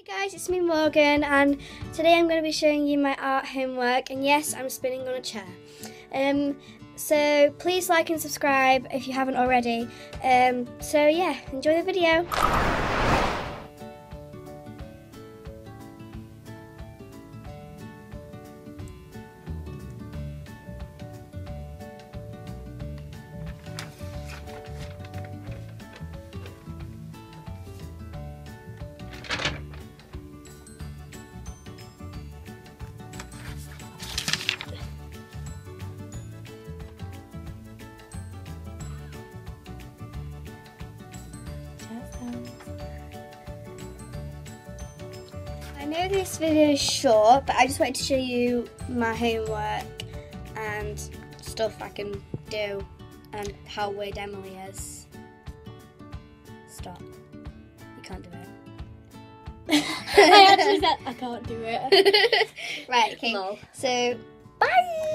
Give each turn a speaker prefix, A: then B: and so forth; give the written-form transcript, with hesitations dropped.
A: Hey guys, it's me Morgan, and today I'm going to be showing you my art homework, and yes, I'm spinning on a chair. So please like and subscribe if you haven't already. So yeah, enjoy the video. I know this video is short, but I just wanted to show you my homework and stuff I can do and how weird Emily is. Stop. You can't do it.
B: I actually said I can't do it.
A: Right, okay.
B: Lol.
A: So, bye!